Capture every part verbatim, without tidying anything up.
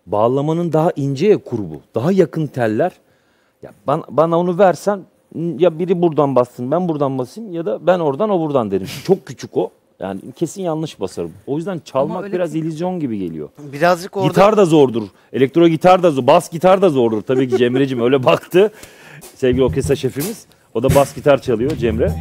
bağlamanın daha ince ya kurbu. Daha yakın teller. Ya bana, bana onu versen ya biri buradan bassın ben buradan basayım ya da ben oradan o buradan derim. Çok küçük o. Yani kesin yanlış basarım. O yüzden çalmak biraz ki... illüzyon gibi geliyor. Birazcık orada... Gitar da zordur. Elektro gitar da zor. Bas gitar da zordur. Tabii ki Cemre'cim öyle baktı. Sevgili orkestra şefimiz. O da bas gitar çalıyor Cemre.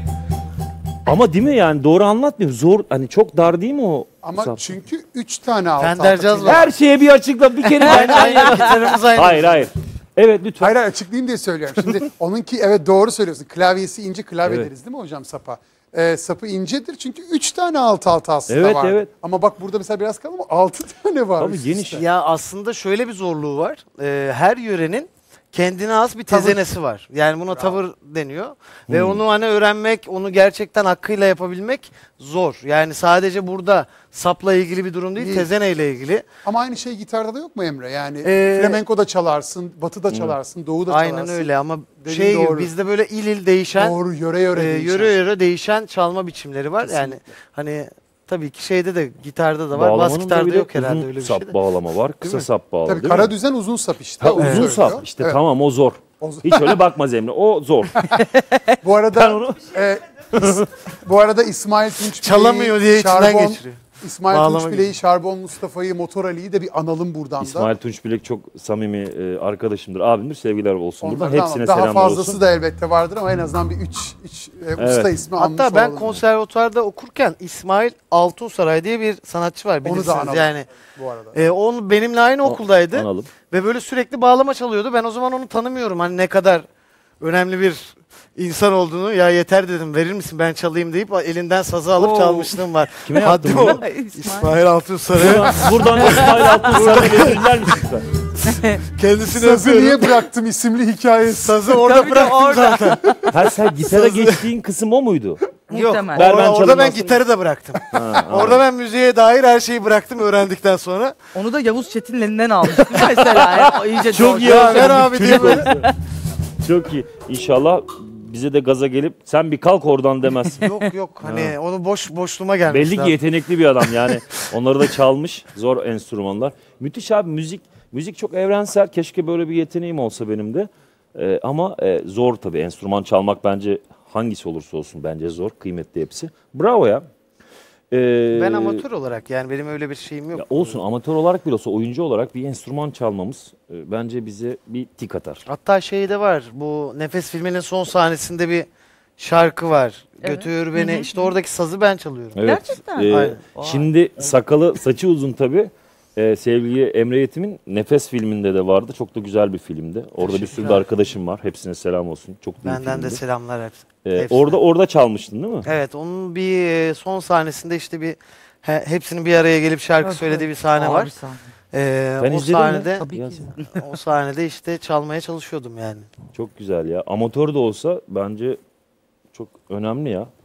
Ama değil mi yani doğru anlatmıyor. Zor hani çok dar değil mi o? Ama sap? çünkü üç tane alt Fendercaz alta. Her şeye bir açıkla bir kere. aynı, aynı, gitarımız aynı. Hayır hayır. Evet lütfen. Hayır hayır açıklayayım diye söylüyorum. Şimdi onunki evet doğru söylüyorsun. Klavyesi ince klavye Evet. deriz değil mi hocam sapa? Ee, sapı incedir çünkü üç tane alt alta aslında Evet, var. evet. Ama bak burada mesela biraz kalın ama altı tane var. Tabii geniş. Ya aslında şöyle bir zorluğu var. Ee, her yörenin kendine has bir tezenesi var. Yani buna tavır deniyor. Hmm. Ve onu hani öğrenmek, onu gerçekten hakkıyla yapabilmek zor. Yani sadece burada sapla ilgili bir durum değil, değil. tezeneyle ilgili. Ama aynı şey gitarda da yok mu Emre? Yani ee, flamenko'da çalarsın, batıda çalarsın, doğuda aynen çalarsın. Aynen öyle ama Dediğin şey doğru. gibi bizde böyle il il değişen, doğru, yöre yöre e, değişen. Yöre yöre değişen çalma biçimleri var. Kesinlikle. Yani hani tabii ki şeyde de gitarda da var, Bağlamanın bas gitarda yok herhalde uzun öyle bir sap şey de. bağlama var, kısa sap bağlama. Tabii kara düzen uzun sap işte. Ha, Onu uzun söylüyor. sap işte Evet. tamam o zor. O zor. Hiç öyle bakma Emre o zor. Bu arada onu... e, is, bu arada İsmail Tunç çalamıyor diye içinden Şarbon, geçiriyor. İsmail Bağlama Tunç Bilek'i, Şarbon Mustafa'yı, Motor Ali'yi de bir analım buradan da. İsmail Tunç Bilek çok samimi e, arkadaşımdır, abimdir. Sevgiler olsun buradan. Onlardan Hepsine daha selamlar fazlası olsun. da elbette vardır ama en azından bir üç, üç e, Evet. usta ismi anmış Hatta ben olalım. konservatuvarda okurken İsmail Altunsaray diye bir sanatçı var bilirsiniz. Onu da analım yani. bu arada. E, onun benimle aynı okuldaydı. Analım. Ve böyle sürekli bağlama çalıyordu. Ben o zaman onu tanımıyorum. Hani ne kadar önemli bir insan olduğunu. Ya yeter dedim verir misin ben çalayım deyip elinden sazı alıp Oo. çalmışlığım var. Kime yaptın Haddi o. bunu? İsmail Altunsaray'a. Buradan İsmail Altunsaray'a getirirler misin sen? Kendisini Sazı öpüyorum. niye bıraktım isimli hikayesi. Sazı orada Tabii de bıraktım orada. zaten. Ha sen gitara geçtiğin kısım o muydu? Yok Muhtemelen. Ver ben orada, orada çalayım ben aslında. gitarı da bıraktım. Ha, Orada ben müziğe dair her şeyi bıraktım öğrendikten sonra. Onu da Yavuz Çetin'in elinden almıştım mesela. Ya, o iyice Çok doğru. iyi Ya oldu. ver abi diye böyle. Çok iyi. İnşallah bize de gaza gelip sen bir kalk oradan demez. Yok yok hani onu boş boşluğuma gelmiş. Belli ki yetenekli bir adam yani. Onları da çalmış. Zor enstrümanlar. Müthiş abi müzik. Müzik çok evrensel. Keşke böyle bir yeteneğim olsa benim de. Ee, ama e, zor tabii. Enstrüman çalmak bence hangisi olursa olsun bence zor. Kıymetli hepsi. Bravo ya. Ee, Ben amatör olarak yani benim öyle bir şeyim yok. ya olsun amatör olarak bile olsa oyuncu olarak bir enstrüman çalmamız e, bence bize bir tik atar. Hatta şey de var. Bu Nefes filminin son sahnesinde bir şarkı var. Evet. Götür beni. Hı hı. İşte oradaki sazı ben çalıyorum. Evet. Gerçekten? Ee, Aynen. şimdi sakalı saçı uzun tabii. Ee, sevgili Emre Yetim'in Nefes filminde de vardı. Çok da güzel bir filmdi. Orada bir sürü de Teşekkürler. arkadaşım var. Hepsine selam olsun. Çok büyük Benden de filmdi. selamlar hep. Ee, hepsine. orada orada çalmıştın değil mi? Evet onun bir e, son sahnesinde işte bir he, hepsinin bir araya gelip şarkı Evet, söylediği evet. bir sahne Ağır var. bir sahne. Ee, Ben o izledim ya. sahnede Tabii Ya ki. o sahnede işte çalmaya çalışıyordum yani. Çok güzel ya. Amatör de olsa bence çok önemli ya.